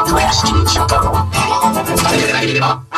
増やしていきようと思う。